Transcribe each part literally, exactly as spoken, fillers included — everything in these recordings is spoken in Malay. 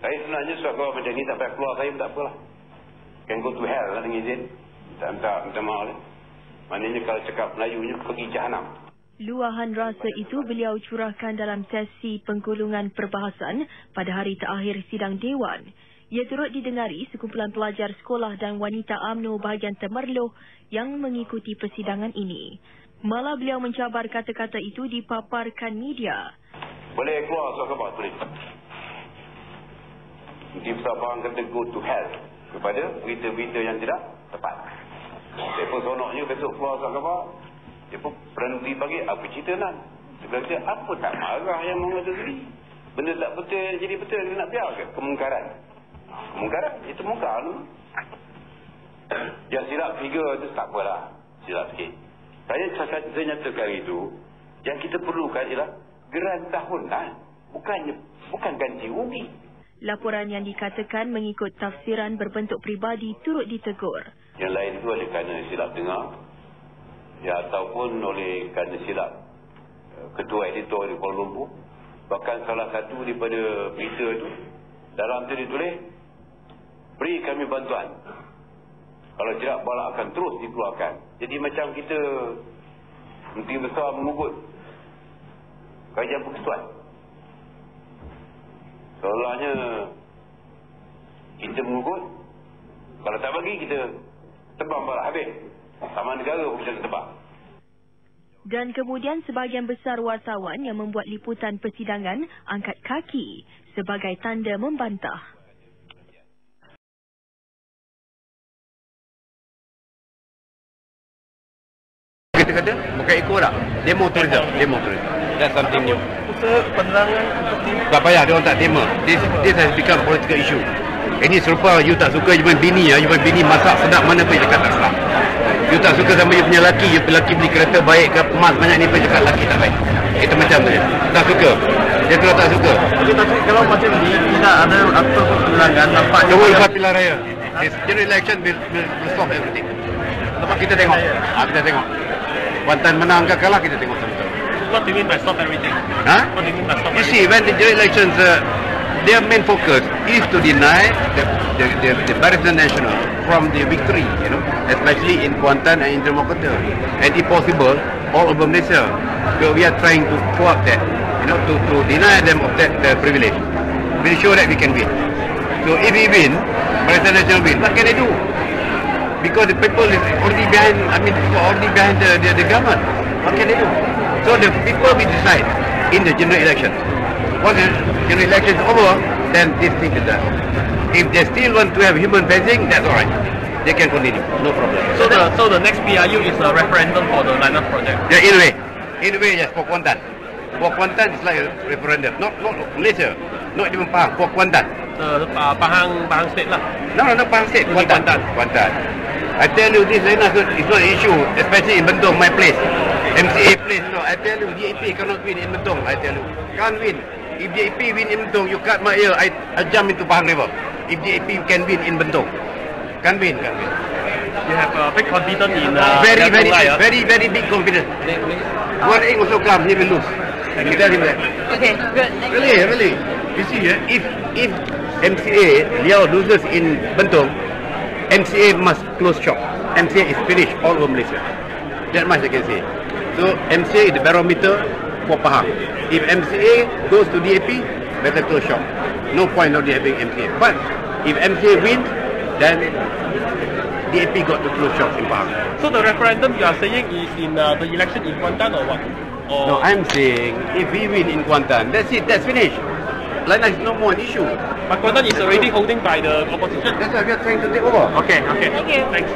Saya sebenarnya suat keluar macam ni tak payah keluar saya pun tak apalah. Can go to hell lah dengan izin. Tak minta, minta maaf lah. Maknanya kalau cakap Melayunya pergi jahanam. Luahan rasa itu beliau curahkan dalam sesi penggulungan perbahasan pada hari terakhir sidang Dewan. Ia turut didengari sekumpulan pelajar sekolah dan wanita U M N O bahagian Temerloh yang mengikuti persidangan ini. Malah beliau mencabar kata-kata itu dipaparkan media. Boleh keluar surat khabar tulis. Nanti Sabang kata go to hell kepada berita-berita yang tidak tepat. Saya pun sonoknya besok keluar surat khabar. Dia pun berhenti bagi apa cerita nan. Dia kata apa tak marah yang mengatakan sendiri. Benda tak betul jadi betul dia nak biar ke? Kemungkaran. Kemungkaran itu mungkar tu. Yang silap figure tu tak apalah. Silap sikit. Saya, saya, saya nyatakan itu. Yang kita perlukan ialah geran tahunan. Bukannya, bukan ganti rugi. Laporan yang dikatakan mengikut tafsiran berbentuk peribadi turut ditegur. Yang lain tu oleh kerana silap dengar. Ya, ataupun oleh kerana silap ketua editor di Kuala Lumpur. Bahkan salah satu daripada berita itu dalam tu ditulis beri kami bantuan, kalau tidak bala akan terus dikeluarkan. Jadi macam kita Menteri Besar mengugut kajian persekutuan, seolahnya kita mengugut, kalau tak bagi kita tebang bala habis. Taman negara pun kita tebang. Dan kemudian sebahagian besar wartawan yang membuat liputan persidangan angkat kaki sebagai tanda membantah. Kita kata bukan ikut tak? Demo tourism, demo tourism. That's something new. Usaha penerangan untuk ini. Tak payah, dia orang tak tema. This, this has become political issue. Ini serupa you tak suka you main bini ya, you main bini masak sedap mana pun cakap tak sedap. You tak suka sama you punya lelaki, you punya lelaki beli kereta baik ke emas banyak ni pun cakap lelaki tak baik. Itu macam tu je. Tak suka. Dia kalau tak suka. Tapi tapi kalau macam ni tidak ada apa penerangan nampak. Jawab lepas pilihan raya. This general election will, will, will solve everything. Lepas kita tengok. Ah, kita tengok. Kuantan menang ke kalah kita tengok sama-sama. What do you mean by stop everything? Huh? What do you mean by stop You everything? see, when the general elections, uh, their main focus is to deny the, the, the, the Barisan Nasional from the victory, you know, especially in Kuantan and in Demokota, and if possible, all over Malaysia. So we are trying to co-opt that, you know, to, to deny them of that uh, privilege. We'll show that we can win. So if we win, Barisan Nasional win, what can they do? Because the people is already behind, I mean, already behind the, the, the government. What can they do? So the people will decide in the general election. Once the general election is over, then this thing is done. If they still want to have human fencing, that's alright. They can continue, no problem. So the so the next P R U is a referendum for the Linus project. Yeah, in a way, in a way, yes, for Kuantan. For Kuantan, it's like a referendum, not not Malaysia, not even Pahang. For Kuantan. The uh, Pahang Pahang state lah. No, no, not Pahang state. Only Kuantan. Kuantan. I tell you, this Linus is not an issue, especially in Bentong, my place. M C A place, no. I tell you, D A P cannot win in Bentong. I tell you, can't win. If D A P win in Bentong, you cut my ear, I, I jump into Pahang River. If D A P can win in Bentong, can't win, can't win. You have uh, big confidence in uh, very, very, Raya. very, very big confidence. One egg also come, he will lose. I can tell him that. Okay, good. Really, really. You see, eh, if if M C A Liao loses in Bentong, M C A must close shop. M C A is finished all over Malaysia. That much I can say. So M C A is the barometer for Pahang. If M C A goes to D A P, better close shop. No point not having M C A. But if M C A wins, then D A P got to close shop in Pahang. So the referendum you are saying is in uh, the election in Kuantan or what? Or No, I'm saying if we win in Kuantan, that's it. That's finished. Like that is no more an issue. but Kuantan is already holding by the opposition. That's why we are trying to take over. Okay, okay. Thank you. Thanks.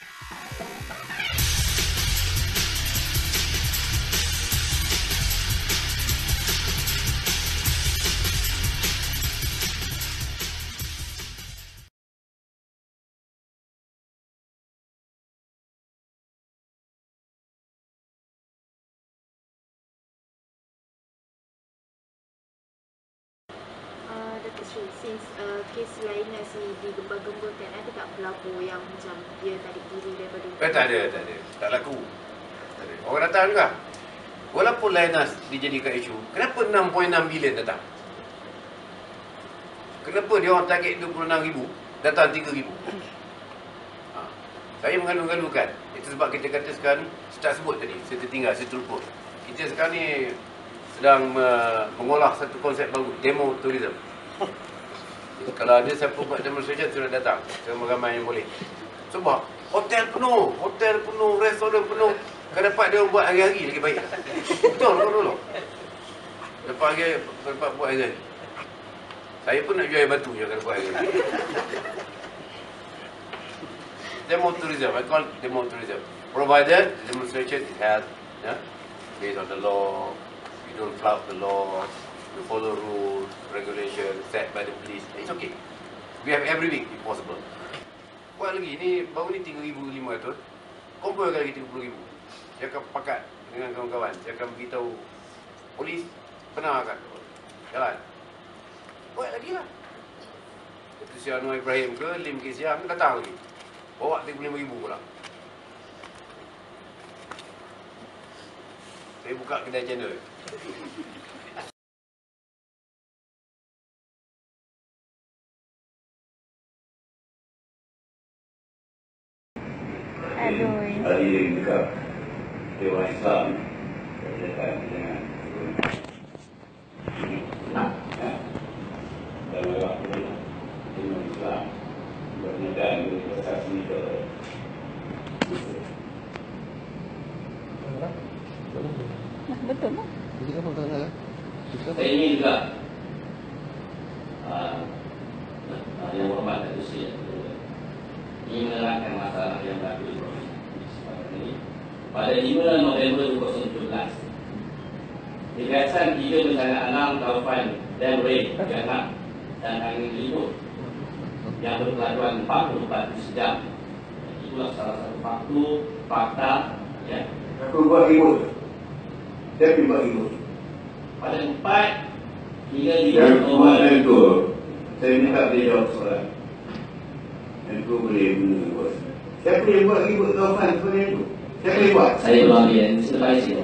Since uh, kes Linus ni digembar-gemburkan, ada tak pelapor yang macam dia tarik diri daripada... Eh, tak ada, tak ada. Tak laku. Tak ada. Orang datang juga. Walaupun Linus dijadikan isu, kenapa enam perpuluhan enam bilion datang? Kenapa dia orang target dua puluh enam ribu, datang tiga ribu? Ha. Saya mengalu-alukan. Itu sebab kita kata sekarang ni, saya tak sebut tadi, saya tertinggal, saya terlupa. Kita sekarang ni sedang uh, mengolah satu konsep baru, demo tourism. Kalau ada siapa buat demonstration, sudah datang. Ramai-ramai yang boleh. Sebab hotel penuh, hotel penuh, restoran penuh. Kalau dapat dia buat hari-hari lagi baik. Betul kan dulu? Dapat hari, dapat buat hari-hari. Saya pun nak jual air batu je kalau buat hari-hari. Demo tourism, I call it demo tourism. Provided the demonstration is held, yeah, based on the law, you don't flout the law, you follow rules, regulations set by the police. It's okay. We have every week if possible. Buat lagi, ni baru ni tiga ribu lima ratus. Kumpulkan lagi tiga puluh ribu. Saya akan pakat dengan kawan-kawan. Saya akan beritahu polis, pernah kan jalan. Buat lagi lah. Itu si Anwar Ibrahim ke, Lim K. Siang datang lagi. Bawa tiga puluh lima ribu pula. Saya buka kedai channel. Aduh. Hadirin dekat Dewan Islam berkaitan dengan dalam waktu Dewan Islam berkaitan dengan prestasi ke Betul lah. Saya ingin juga uh, yang hormat dari saya ingin menerangkan masalah yang berlaku di provinsi ini. Pada lima November dua ribu tujuh belas, Dikawasan tiga bencana alam Taufan dan Ray, Jangan dan angin ribut yang berkelajuan empat puluh empat jam. Itulah salah satu fakta, fakta ya. aku buat ribut. Saya pergi buat ribut. Pada empat hingga lima Dan November kemarin itu, saya minta dia jawab soalan. Dan tu boleh buat. Siapa yang buat ribut Taufan seperti itu? Siapa yang buat? saya ulang dia setelah itu.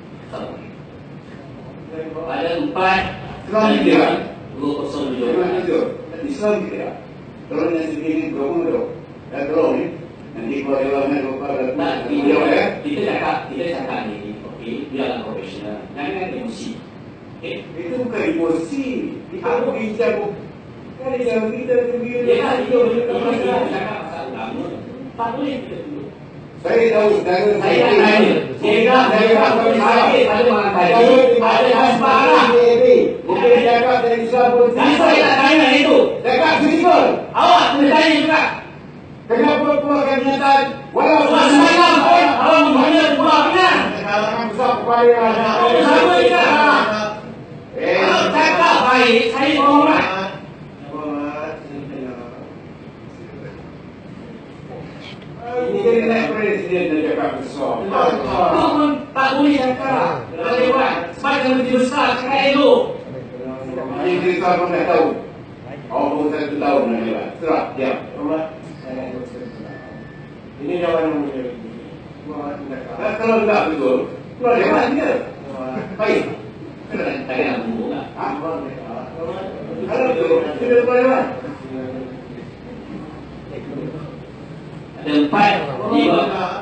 Pada empat Islam tidak. dua kosong tujuh Memang belas itu. Islam tidak. Kalau yang sendiri berapa tu? Dan kalau ni, nanti kalau dia orang yang lupa dan Nah, dia kita, orang kita cakap, kita cakap ni, okey, dia adalah profesional. Jangan emosi. Okey. itu bukan emosi. Kita pun bincang. Kan dia kita sendiri. Dia kan itu kita cakap pasal agama. Tak boleh kita dulu. Saya tahu. Saya Saya nak tanya. Jika saya tak boleh sakit pada malam tadi, ada hasbah. Bukan cakap dari Islam pun. Dan saya nak tanya itu. Cakap simple. Awak kena tanya juga. Kenapa keluarkan kenyataan? Walau Awak semalam, awak membaca buah benar. kalangan besar kepada rakyat. Awak sama juga. Eh, Kalau cakap baik, saya hormat. ini kan naik presiden dan cakap besar. Itu pun tak boleh cakap. Kalau lewat, sebab yang lebih besar cakap elok. Ini kita pun dah tahu. Awak pun satu tahun dah lewat. Serah, diam. Ini jawapan yang Dan kalau tidak betul, keluar lewat dia. Baik. Tak ada bumbu lah. Ha? Kalau betul, kita keluar lewat. Ada empat, lima.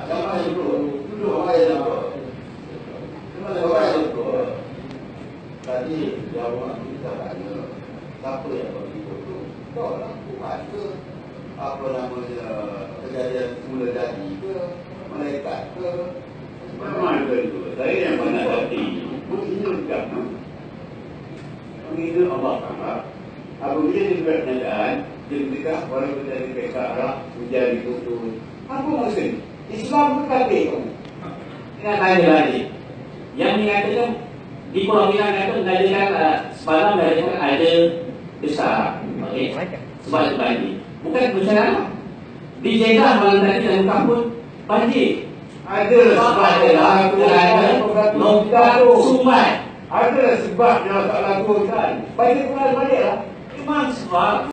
Tadi jawab kita tanya siapa yang bagi itu? Kau lah, bukan ke? Apa namanya kejadian semula jadi ke? Malaikat ke? Memang betul. Saya yang mana tadi menghilangkan menghilangkan Allah Taala. Apabila dibuat kenyataan, ketika orang berjadi kekara menjadi putus. Apa maksud? Islam berkata kamu. Kita tanya lagi. Yang mengatakan di Pulau Pinang itu mengatakan uh, semalam mengatakan ada besar. Okey. Sebab itu banjir. Bukan bencana. Di Jeddah malam tadi dan kampung banjir. Ada sebab adalah kerana longkang sungai. Ada sebab yang tak lakukan. Bagi pulang balik lah. Memang sebab